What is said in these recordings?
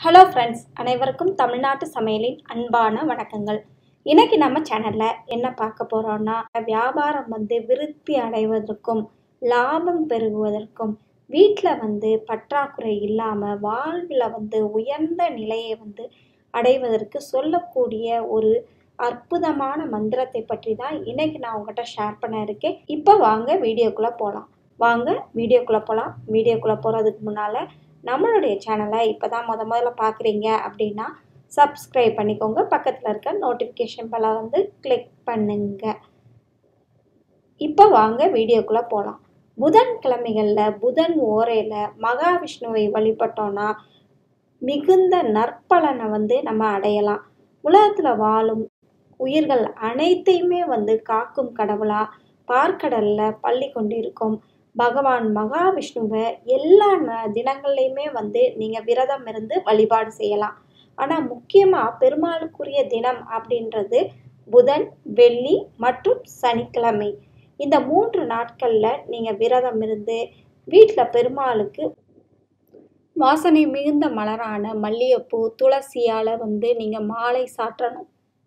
Hello friends, அனைவருக்கும் தமிழ்நாட்டு சமையலின் அன்பான வணக்கங்கள். இன்னைக்கு நம்ம சேனலில் என்ன பார்க்க போகிறோன்னா, வியாபாரம் விருத்தி அடைவதற்கும் லாபம் பெருகுவதற்கும் வீட்டில் பற்றாக்குறை இல்லாமல் வாழ்வில் உயர்ந்த நிலையை அடைவதற்கு சொல்லக்கூடிய ஒரு அற்புதமான மந்திரத்தை பற்றி தான் இன்னைக்கு நான் உங்கள்கிட்ட ஷேர் பண்ண இருக்கேன். இப்போ வாங்க வீடியோக்குள்ளே போகலாம். வீடியோக்குள்ளே போகிறதுக்கு முன்னால் நம்மளுடைய சேனலை இப்போ தான் முதல்ல பார்க்குறீங்க அப்படின்னா சப்ஸ்கிரைப் பண்ணிக்கோங்க. பக்கத்தில் இருக்க நோட்டிஃபிகேஷன் பெல்லை கிளிக் பண்ணுங்க. இப்போ வாங்க வீடியோக்குள்ளே போகலாம். புதன்கிழமைகளில் புதன் ஓரையில் மகாவிஷ்ணுவை வழிபட்டோன்னா மிகுந்த நற்பலனை நம்ம அடையலாம். உலகத்தில் வாழும் உயிர்கள் அனைத்தையுமே காக்கும் கடவுளா பார்க்கடலில் பள்ளி கொண்டிருக்கும் பகவான் மகாவிஷ்ணுவை எல்லா தினங்கள்லையுமே நீங்கள் விரதம் இருந்து வழிபாடு செய்யலாம். ஆனால் முக்கியமாக பெருமாளுக்குரிய தினம் அப்படின்றது புதன், வெள்ளி மற்றும் சனிக்கிழமை. இந்த 3 நாட்களில் நீங்கள் விரதம் இருந்து வீட்டில் பெருமாளுக்கு வாசனை மிகுந்த மலரான மல்லிகைப்பூ, துளசியால் நீங்கள் மாலை சாற்றணும்.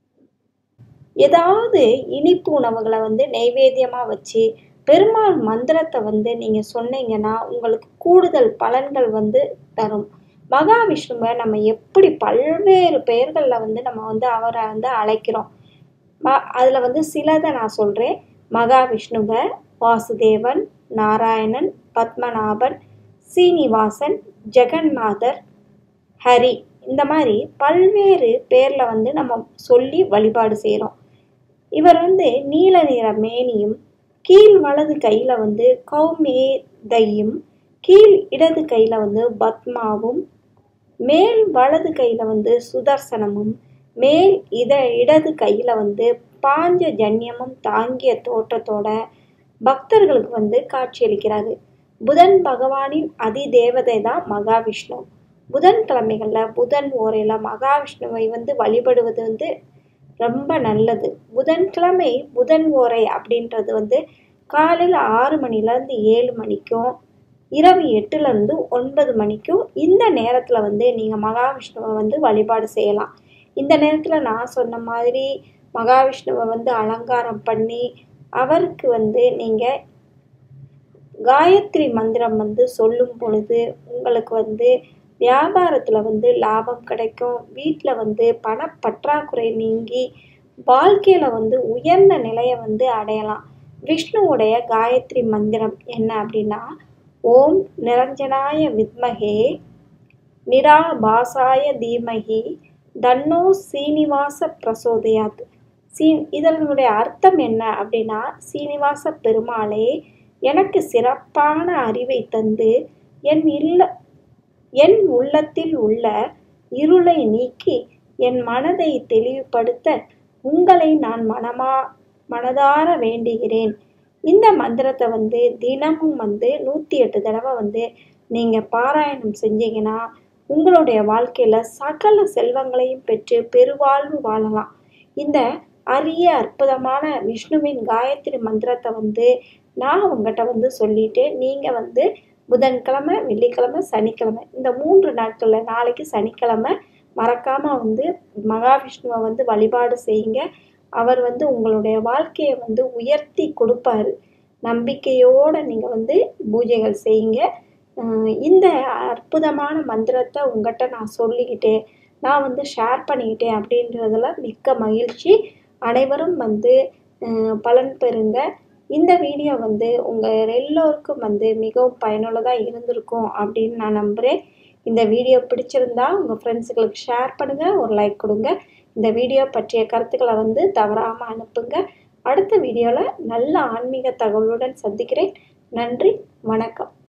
ஏதாவது இனிப்பு உணவுகளை நைவேத்தியமாக வச்சு பெருமாள் மந்திரத்தை நீங்கள் சொன்னீங்கன்னா உங்களுக்கு கூடுதல் பலன்கள் தரும். மகாவிஷ்ணுவை நம்ம எப்படி பல்வேறு பெயர்களில் நம்ம அவரை அழைக்கிறோம். அதில் சிலதை நான் சொல்கிறேன். மகாவிஷ்ணுவை வாசுதேவன், நாராயணன், பத்மநாபன், சீனிவாசன், ஜெகநாதர், ஹரி, இந்த மாதிரி பல்வேறு பேரில் நம்ம சொல்லி வழிபாடு செய்கிறோம். இவர் நீல நிற மேனியும் கீழ் வலது கையில் கௌமேதையும் கீழ் இடது கையில் பத்மாவும் மேல் வலது கையில் சுதர்சனமும் மேல் இடது கையில் பாஞ்சஜன்யமும் தாங்கிய தோற்றத்தோட பக்தர்களுக்கு காட்சியளிக்கிறாரு. புதன் பகவானின் அதி தேவதை தான் மகாவிஷ்ணு. புதன்கிழமைகளில் புதன் ஓரையில் மகாவிஷ்ணுவை வழிபடுவது ரொம்ப நல்லது. புதன்கிழமை புதன் ஓரை அப்படின்றது காலையில் 6 மணிலேருந்து 7 மணிக்கும் இரவு 8லேருந்து 9 மணிக்கும் இந்த நேரத்தில் நீங்கள் மகாவிஷ்ணுவை வழிபாடு செய்யலாம். இந்த நேரத்தில் நான் சொன்ன மாதிரி மகாவிஷ்ணுவை அலங்காரம் பண்ணி அவருக்கு நீங்கள் காயத்ரி மந்திரம் சொல்லும் பொழுது உங்களுக்கு வியாபாரத்தில் லாபம் கிடைக்கும். வீட்டில் பணப்பற்றாக்குறை நீங்கி வாழ்க்கையில் உயர்ந்த நிலையை அடையலாம். விஷ்ணுவுடைய காயத்ரி மந்திரம் என்ன அப்படின்னா, ஓம் நிரஞ்சனாய வித்மகே நிராபாசாய தீமகி தன்னோ சீனிவாச பிரசோதயாத். இதனுடைய அர்த்தம் என்ன அப்படின்னா, சீனிவாச பெருமாளே எனக்கு சிறப்பான அறிவை தந்து என் உள்ளத்தில் உள்ள இருளை நீக்கி என் மனதை தெளிவுபடுத்த உங்களை நான் மனதார வேண்டுகிறேன். இந்த மந்திரத்தை தினமும் 108 தடவை நீங்கள் பாராயணம் செஞ்சீங்கன்னா உங்களுடைய வாழ்க்கையில் சகல செல்வங்களையும் பெற்று பெருவாழ்வு வாழலாம். இந்த அரிய அற்புதமான விஷ்ணுவின் காயத்ரி மந்திரத்தை நான் உங்கள்கிட்ட சொல்லிட்டு நீங்கள் புதன்கிழமை, வெள்ளிக்கிழமை, சனிக்கிழமை இந்த 3 நாட்களில் நாளைக்கு சனிக்கிழமை மறக்காமல் மகாவிஷ்ணுவை வழிபாடு செய்யுங்க. அவர் உங்களுடைய வாழ்க்கையை உயர்த்தி கொடுப்பாரு. நம்பிக்கையோடு நீங்கள் பூஜைகள் செய்யுங்க. இந்த அற்புதமான மந்திரத்தை உங்கள்கிட்ட நான் சொல்லிக்கிட்டேன், நான் ஷேர் பண்ணிக்கிட்டேன் அப்படின்றதுல மிக்க மகிழ்ச்சி. அனைவரும் பலன் பெறுங்க. இந்த வீடியோ உங்கள் எல்லோருக்கும் மிகவும் பயனுள்ளதாக இருந்திருக்கும் அப்படின்னு நான் நம்புகிறேன். இந்த வீடியோ பிடிச்சிருந்தா உங்கள் ஃப்ரெண்ட்ஸுகளுக்கு ஷேர் பண்ணுங்கள், ஒரு லைக் கொடுங்க. இந்த வீடியோ பற்றிய கருத்துக்களை தவறாமல் அனுப்புங்க. அடுத்த வீடியோவில் நல்ல ஆன்மீக தகவலுடன் சந்திக்கிறேன். நன்றி, வணக்கம்.